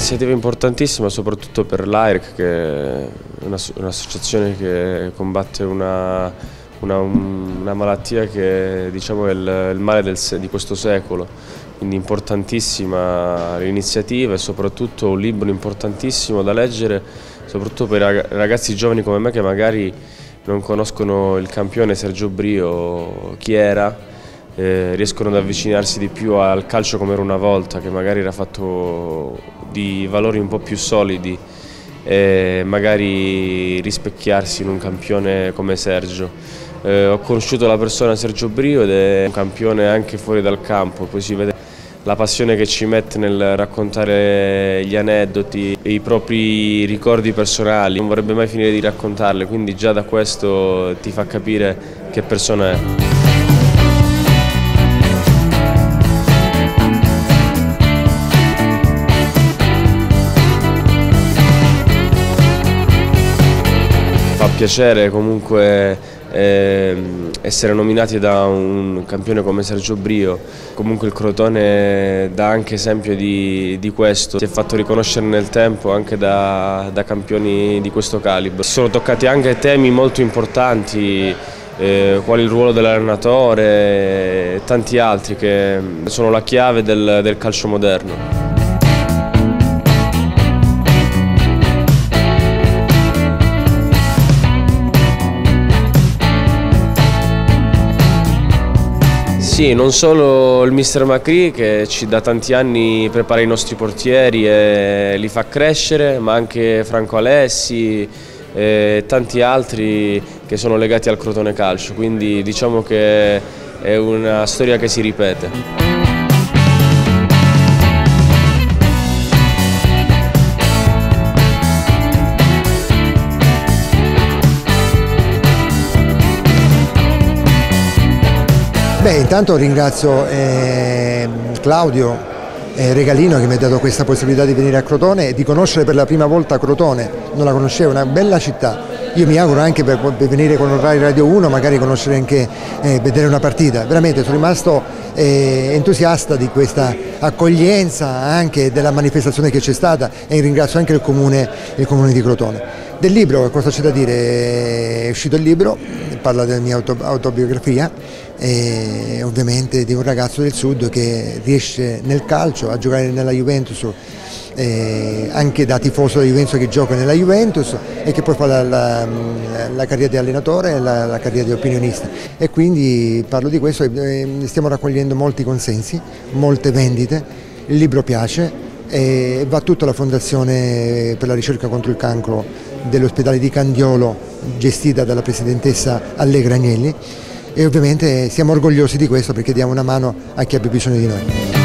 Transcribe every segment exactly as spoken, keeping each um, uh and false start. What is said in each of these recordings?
un'iniziativa importantissima soprattutto per l'A I R C, che è un'associazione che combatte una, una, una malattia che, diciamo, è il, il male del, di questo secolo, quindi importantissima l'iniziativa e soprattutto un libro importantissimo da leggere, soprattutto per i ragazzi giovani come me che magari non conoscono il campione Sergio Brio, chi era. Eh, riescono ad avvicinarsi di più al calcio come era una volta, che magari era fatto di valori un po' più solidi e magari rispecchiarsi in un campione come Sergio. Eh, ho conosciuto la persona Sergio Brio ed è un campione anche fuori dal campo, poi si vede la passione che ci mette nel raccontare gli aneddoti, i propri ricordi personali, non vorrebbe mai finire di raccontarle, quindi già da questo ti fa capire che persona è. Fa piacere comunque eh, essere nominati da un campione come Sergio Brio. Comunque il Crotone dà anche esempio di, di questo, si è fatto riconoscere nel tempo anche da, da campioni di questo calibro. Si sono toccati anche temi molto importanti, eh, quali il ruolo dell'allenatore e tanti altri che sono la chiave del, del calcio moderno. Sì, non solo il mister Macri che ci da tanti anni prepara i nostri portieri e li fa crescere, ma anche Franco Alessi e tanti altri che sono legati al Crotone Calcio, quindi diciamo che è una storia che si ripete. Beh, intanto ringrazio eh, Claudio eh, Regalino che mi ha dato questa possibilità di venire a Crotone e di conoscere per la prima volta Crotone. Non la conoscevo, è una bella città. Io mi auguro anche per, per venire con Rai Radio uno, magari conoscere anche, eh, vedere una partita. Veramente sono rimasto eh, entusiasta di questa accoglienza, anche della manifestazione che c'è stata, e ringrazio anche il comune, il comune di Crotone. Del libro, cosa c'è da dire? È uscito il libro, parla della mia auto, autobiografia e ovviamente di un ragazzo del sud che riesce nel calcio a giocare nella Juventus, eh, anche da tifoso della Juventus che gioca nella Juventus e che poi fa la, la, la carriera di allenatore e la, la carriera di opinionista, e quindi parlo di questo e stiamo raccogliendo molti consensi, molte vendite, il libro piace e va tutta la fondazione per la ricerca contro il cancro dell'ospedale di Candiolo, gestita dalla presidentessa Allegra Agnelli, e ovviamente siamo orgogliosi di questo perché diamo una mano a chi abbia bisogno di noi.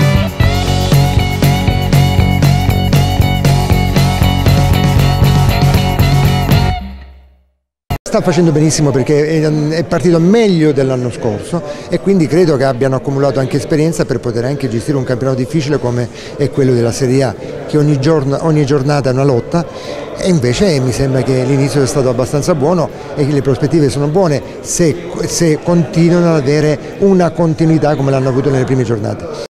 Sta facendo benissimo perché è partito meglio dell'anno scorso e quindi credo che abbiano accumulato anche esperienza per poter anche gestire un campionato difficile come è quello della Serie A, che ogni, giorno, ogni giornata è una lotta, e invece mi sembra che l'inizio è stato abbastanza buono e che le prospettive sono buone se, se continuano ad avere una continuità come l'hanno avuto nelle prime giornate.